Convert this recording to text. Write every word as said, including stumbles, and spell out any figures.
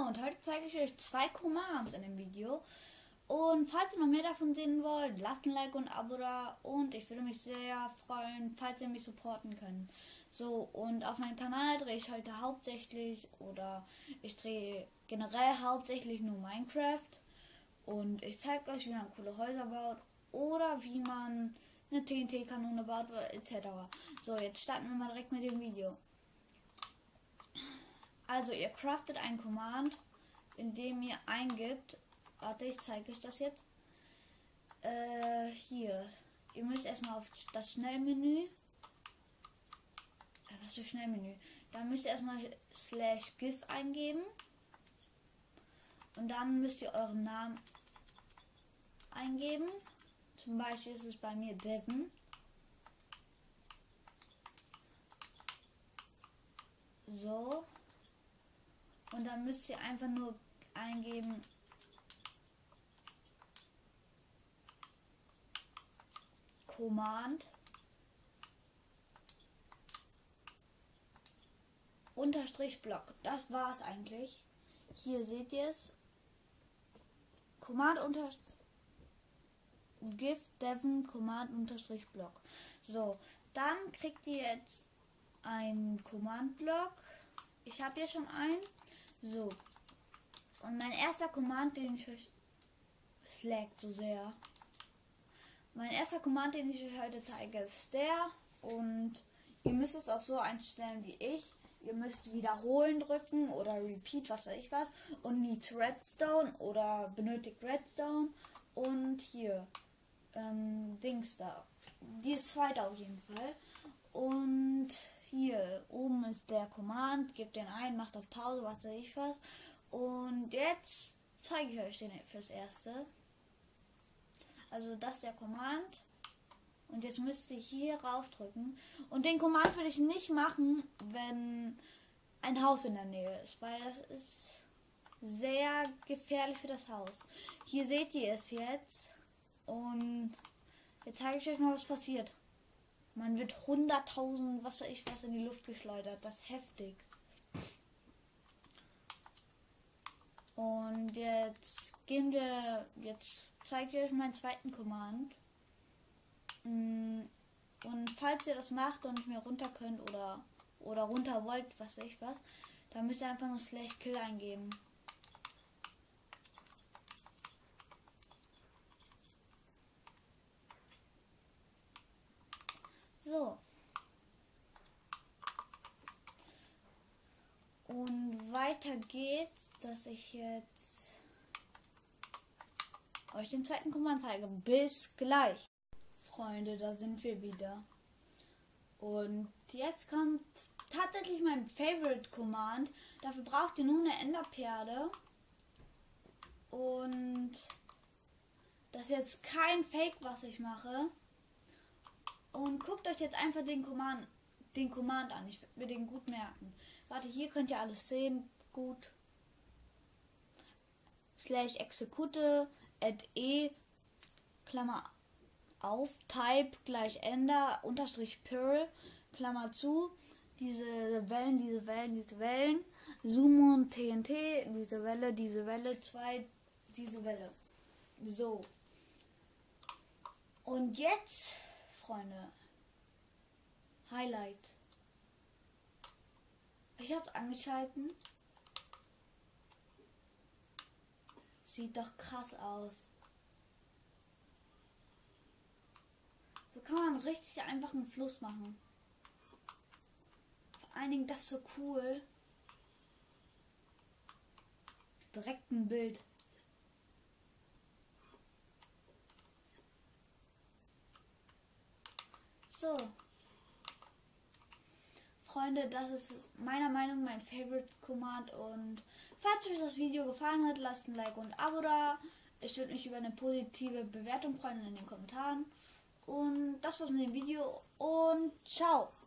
und heute zeige ich euch zwei Commands in dem Video. Und falls ihr noch mehr davon sehen wollt, lasst ein Like und ein Abo da. Und ich würde mich sehr freuen, falls ihr mich supporten könnt. So, und auf meinem Kanal drehe ich heute hauptsächlich, oder ich drehe generell hauptsächlich nur Minecraft. Und ich zeige euch, wie man coole Häuser baut oder wie man eine T N T-Kanone baut, et cetera. So, jetzt starten wir mal direkt mit dem Video. Also, ihr craftet ein Command, indem ihr eingibt. Warte, ich zeige euch das jetzt. Äh, hier. Ihr müsst erstmal auf das Schnellmenü. Äh, was für Schnellmenü? Da müsst ihr erstmal slash gif eingeben. Und dann müsst ihr euren Namen eingeben. Zum Beispiel ist es bei mir Devin. So. Und dann müsst ihr einfach nur eingeben Command Unterstrich Block. Das war's eigentlich. Hier seht ihr es. Command unter Gif Devin Command Unterstrich Block. So, dann kriegt ihr jetzt einen Command Block. Ich habe hier schon einen. So. Und mein erster Command, den ich euch... Es laggt so sehr. Mein erster Command, den ich euch heute zeige, ist der. Und ihr müsst es auch so einstellen wie ich. Ihr müsst wiederholen drücken oder repeat, was weiß ich was. Und needs Redstone oder benötigt Redstone. Und hier, ähm, Dings da. Dieses zweite auf jeden Fall. Und hier oben ist der Command. Gebt den ein, macht auf Pause, was weiß ich was. Und jetzt zeige ich euch den fürs Erste. Also das ist der Command. Und jetzt müsst ihr hier rauf drücken. Und den Command würde ich nicht machen, wenn ein Haus in der Nähe ist. Weil das ist sehr gefährlich für das Haus. Hier seht ihr es jetzt. Und jetzt zeige ich euch mal, was passiert. Man wird hunderttausend, was weiß ich was, in die Luft geschleudert. Das ist heftig. Und jetzt gehen wir, jetzt zeige ich euch meinen zweiten Command. Und falls ihr das macht und nicht mehr runter könnt oder, oder runter wollt, was weiß ich was, dann müsst ihr einfach nur slash kill eingeben. So. Und weiter geht's, dass ich jetzt euch den zweiten Command zeige. Bis gleich. Freunde, da sind wir wieder. Und jetzt kommt tatsächlich mein Favorite Command. Dafür braucht ihr nur eine Enderperle. Und das ist jetzt kein Fake, was ich mache. Und guckt euch jetzt einfach den Command, den Command an. Ich würde mir den gut merken. Warte, hier könnt ihr alles sehen. Gut. Slash execute add e Klammer auf type gleich ender unterstrich pearl Klammer zu. Diese Wellen, diese Wellen, diese Wellen. Zoom T N T, diese Welle, diese Welle, zwei, diese Welle. So. Und jetzt, Freunde, Highlight. Ich hab's angeschalten. Sieht doch krass aus. So kann man richtig einfach einen Fluss machen. Vor allen Dingen das ist so cool. Direkt ein Bild. So. Freunde, das ist meiner Meinung nach mein Favorite Command. Und falls euch das Video gefallen hat, lasst ein Like und ein Abo da. Ich würde mich über eine positive Bewertung freuen in den Kommentaren. Und das war's mit dem Video und ciao!